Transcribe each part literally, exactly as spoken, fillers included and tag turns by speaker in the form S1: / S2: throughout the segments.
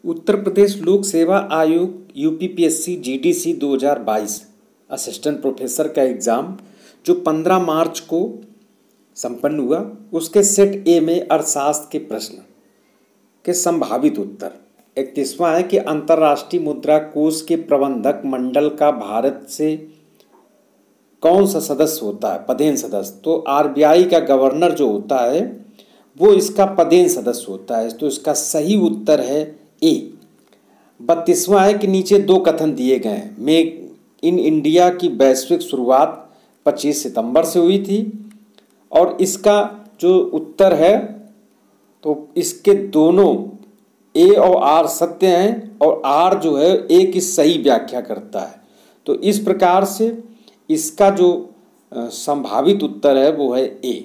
S1: उत्तर प्रदेश लोक सेवा आयोग यूपीपीएससी जीडीसी दो हज़ार बाईस असिस्टेंट प्रोफेसर का एग्ज़ाम जो पंद्रह मार्च को संपन्न हुआ, उसके सेट ए में अर्थशास्त्र के प्रश्न के संभावित उत्तर। इकतीसवां है कि अंतर्राष्ट्रीय मुद्रा कोष के प्रबंधक मंडल का भारत से कौन सा सदस्य होता है, पदेन सदस्य। तो आरबीआई का गवर्नर जो होता है वो इसका पदेन सदस्य होता है। तो इसका सही उत्तर है ए। बत्तीसवां है कि नीचे दो कथन दिए गए हैं। मेक इन इंडिया की वैश्विक शुरुआत पच्चीस सितंबर से हुई थी, और इसका जो उत्तर है तो इसके दोनों ए और आर सत्य हैं, और आर जो है ए की सही व्याख्या करता है। तो इस प्रकार से इसका जो संभावित उत्तर है वो है ए।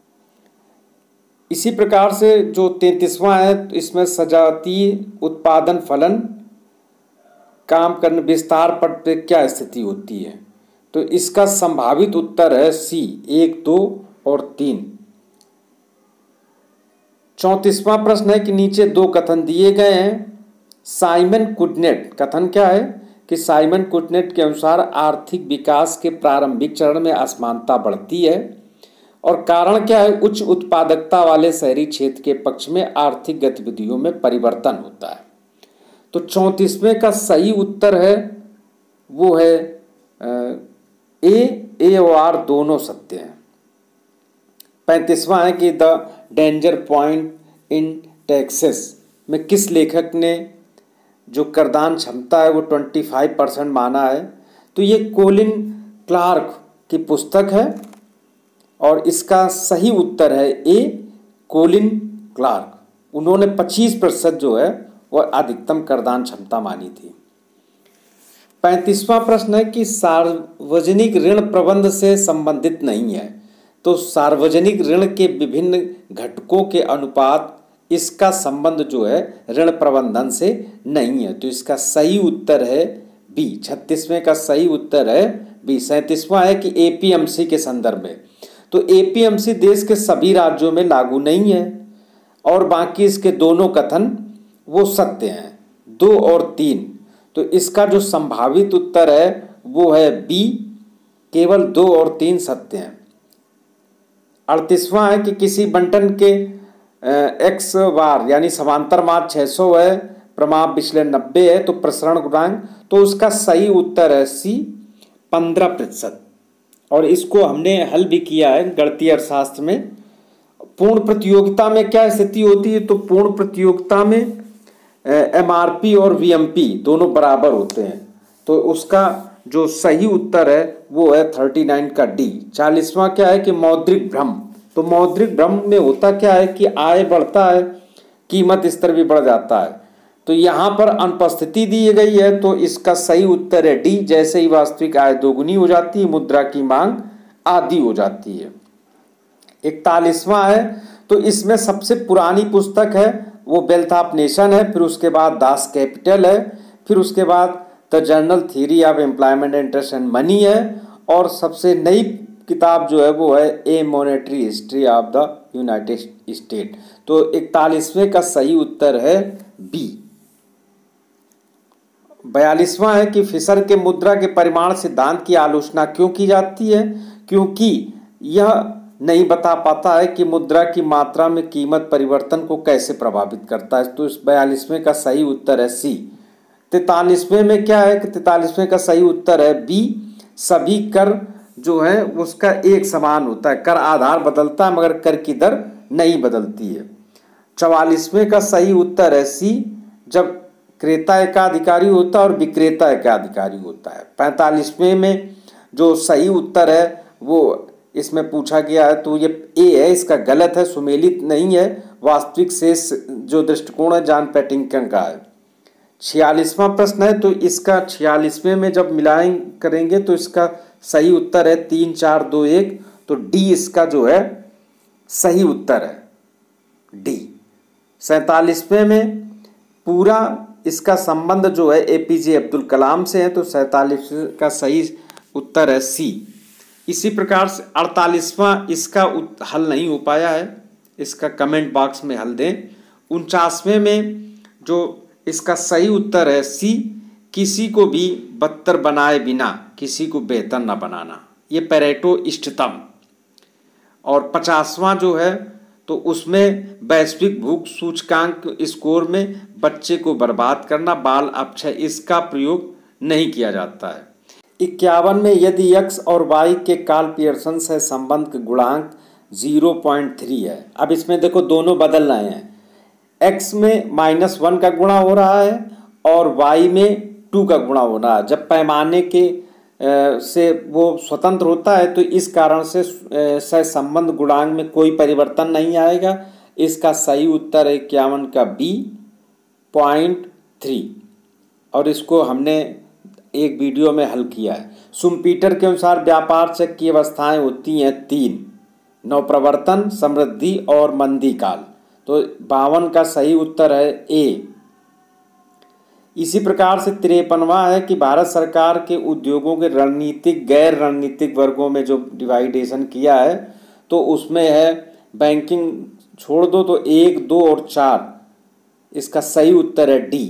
S1: इसी प्रकार से जो तैंतीसवां है, इसमें सजातीय उत्पादन फलन काम करने विस्तार पर पे क्या स्थिति होती है। तो इसका संभावित उत्तर है सी, एक, दो और तीन। चौंतीसवां प्रश्न है कि नीचे दो कथन दिए गए हैं। साइमन कुडनेट कथन क्या है कि साइमन कुडनेट के अनुसार आर्थिक विकास के प्रारंभिक चरण में असमानता बढ़ती है, और कारण क्या है, उच्च उत्पादकता वाले शहरी क्षेत्र के पक्ष में आर्थिक गतिविधियों में परिवर्तन होता है। तो चौंतीसवें का सही उत्तर है वो है ए, ए और आर दोनों सत्य हैं। पैंतीसवां है कि the danger point in taxes में किस लेखक ने जो करदान क्षमता है वो पच्चीस परसेंट माना है। तो ये कोलिन क्लार्क की पुस्तक है, और इसका सही उत्तर है ए, कोलिन क्लार्क। उन्होंने पच्चीस प्रतिशत जो है वह अधिकतम करदान क्षमता मानी थी। पैंतीसवां प्रश्न है कि सार्वजनिक ऋण प्रबंध से संबंधित नहीं है। तो सार्वजनिक ऋण के विभिन्न घटकों के अनुपात, इसका संबंध जो है ऋण प्रबंधन से नहीं है। तो इसका सही उत्तर है बी। छत्तीसवें का सही उत्तर है बी। सैंतीसवां है कि एपीएमसी के संदर्भ में। तो एपीएमसी देश के सभी राज्यों में लागू नहीं है, और बाकी इसके दोनों कथन वो सत्य हैं, दो और तीन। तो इसका जो संभावित उत्तर है वो है बी, केवल दो और तीन सत्य हैं। अड़तीसवां है कि किसी बंटन के एक्स बार यानी समांतर मार्ग छह सौ है, प्रमाप विचलन नब्बे है, तो प्रसरण गुणांक, तो उसका सही उत्तर है सी, पंद्रह प्रतिशत। और इसको हमने हल भी किया है गणितीय अर्थशास्त्र में। पूर्ण प्रतियोगिता में क्या स्थिति होती है, तो पूर्ण प्रतियोगिता में एमआरपी और वीएमपी दोनों बराबर होते हैं। तो उसका जो सही उत्तर है वो है उनतालीस का डी। चालीसवां क्या है कि मौद्रिक भ्रम। तो मौद्रिक भ्रम में होता क्या है कि आय बढ़ता है, कीमत स्तर भी बढ़ जाता है। तो यहाँ पर अनुपस्थिति दी गई है, तो इसका सही उत्तर है डी। जैसे ही वास्तविक आय दोगुनी हो जाती है, मुद्रा की मांग आधी हो जाती है। इकतालीसवां है, तो इसमें सबसे पुरानी पुस्तक है वो वेल्थ ऑफ नेशन है, फिर उसके बाद दास कैपिटल है, फिर उसके बाद the general theory of employment interest and money है, और सबसे नई किताब जो है वो है a monetary history of the United State. तो इकतालीसवें का सही उत्तर है बी। बयालीसवां है कि फिशर के मुद्रा के परिमाण सिद्धांत की आलोचना क्यों की जाती है, क्योंकि यह नहीं बता पाता है कि मुद्रा की मात्रा में कीमत परिवर्तन को कैसे प्रभावित करता है। तो इस बयालीसवें का सही उत्तर है सी। तैतालीसवें में क्या है कि तैतालीसवें का सही उत्तर है बी, सभी कर जो है उसका एक समान होता है। कर आधार बदलता है मगर कर की दर नहीं बदलती है। चवालीसवें का सही उत्तर है सी, जब क्रेता एकाधिकारी होता है और विक्रेता एकाधिकारी होता है। पैंतालीसवें में जो सही उत्तर है वो इसमें पूछा गया है, तो ये ए है, इसका गलत है, सुमेलित नहीं है। वास्तविक शेष जो दृष्टिकोण है जॉन पैटिंगटन का है। छियालीसवां प्रश्न है, तो इसका छियालीसवें में जब मिलाएं करेंगे तो इसका सही उत्तर है तीन, चार, दो, एक। तो डी इसका जो है सही उत्तर है डी। सैतालीसवें में पूरा इसका संबंध जो है एपीजे अब्दुल कलाम से है, तो सैतालीस का सही उत्तर है सी। इसी प्रकार से अड़तालीसवां इसका हल नहीं हो पाया है, इसका कमेंट बॉक्स में हल दें। उनचासवें में जो इसका सही उत्तर है सी, किसी को भी बदतर बनाए बिना किसी को बेहतर न बनाना। ये पेरेटो इष्टतम। और पचासवां जो है तो उसमें वैश्विक भूख सूचकांक स्कोर में बच्चे को बर्बाद करना, बाल अपक्षय, इसका प्रयोग नहीं किया जाता है। इक्यावन में यदि एक्स और वाई के काल पियर्सन से संबंध का गुणांक ज़ीरो पॉइंट थ्री है। अब इसमें देखो दोनों बदल रहे हैं, एक्स में माइनस वन का गुणा हो रहा है और वाई में टू का गुणा हो रहा है। जब पैमाने के से वो स्वतंत्र होता है तो इस कारण से सह संबंध गुणांक में कोई परिवर्तन नहीं आएगा। इसका सही उत्तर है इक्यावन का बी, पॉइंट थ्री। और इसको हमने एक वीडियो में हल किया है। शुम्पीटर के अनुसार व्यापार चक्र की अवस्थाएं होती हैं तीन, नवप्रवर्तन, समृद्धि और मंदी काल। तो बावन का सही उत्तर है ए। इसी प्रकार से तिरपनवा है कि भारत सरकार के उद्योगों के रणनीतिक गैर रणनीतिक वर्गों में जो डिवाइडेशन किया है तो उसमें है बैंकिंग छोड़ दो तो एक, दो और चार, इसका सही उत्तर है डी।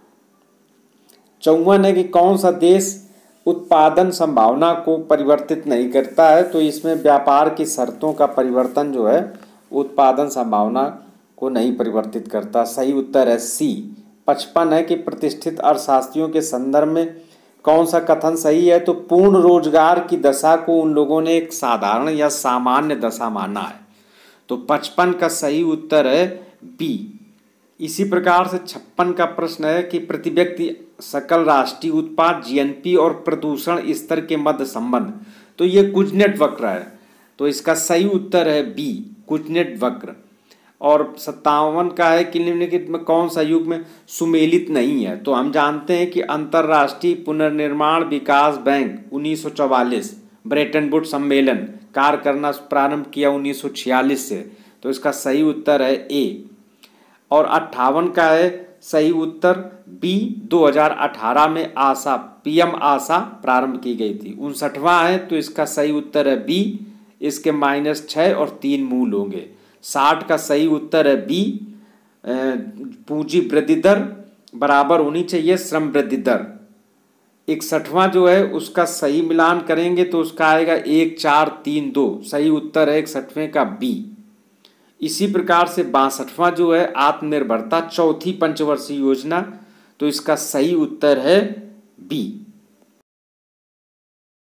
S1: चौवन है कि कौन सा देश उत्पादन संभावना को परिवर्तित नहीं करता है, तो इसमें व्यापार की शर्तों का परिवर्तन जो है उत्पादन संभावना को नहीं परिवर्तित करता। सही उत्तर है सी। पचपन है कि प्रतिष्ठित अर्थशास्त्रियों के संदर्भ में कौन सा कथन सही है, तो पूर्ण रोजगार की दशा को उन लोगों ने एक साधारण या सामान्य दशा माना है। तो पचपन का सही उत्तर है बी। इसी प्रकार से छप्पन का प्रश्न है कि प्रति व्यक्ति सकल राष्ट्रीय उत्पाद जीएनपी और प्रदूषण स्तर के मध्य संबंध, तो ये कुजनेट वक्र है। तो इसका सही उत्तर है बी, कुजनेट वक्र। और सत्तावन का है कि निम्नलिखित में कौन सा युग में सुमेलित नहीं है, तो हम जानते हैं कि अंतर्राष्ट्रीय पुनर्निर्माण विकास बैंक उन्नीस सौ चौवालीस, ब्रेटन वुड्स सम्मेलन कार्य करना प्रारंभ किया उन्नीस सौ छियालीस से, तो इसका सही उत्तर है ए। और अट्ठावन का है सही उत्तर बी, दो हज़ार अठारह में आशा पीएम आशा प्रारंभ की गई थी। उनसठवां है तो इसका सही उत्तर है बी, इसके माइनस छः और तीन मूल होंगे। साठ का सही उत्तर है बी, पूंजी वृद्धि दर बराबर होनी चाहिए श्रम वृद्धि दर। इकसठवां जो है उसका सही मिलान करेंगे तो उसका आएगा एक, चार, तीन, दो, सही उत्तर है इकसठवें का बी। इसी प्रकार से बासठवां जो है आत्मनिर्भरता चौथी पंचवर्षीय योजना, तो इसका सही उत्तर है बी।